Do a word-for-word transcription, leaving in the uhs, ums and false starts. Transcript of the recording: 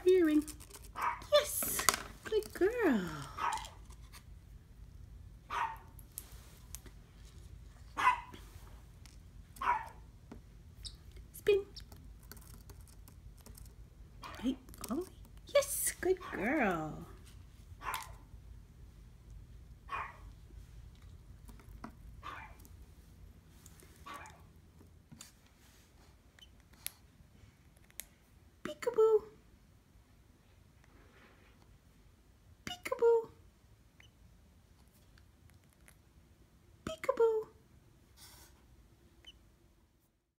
earring. Yes, good girl. Spin. Hey, all the way. Yes, good girl.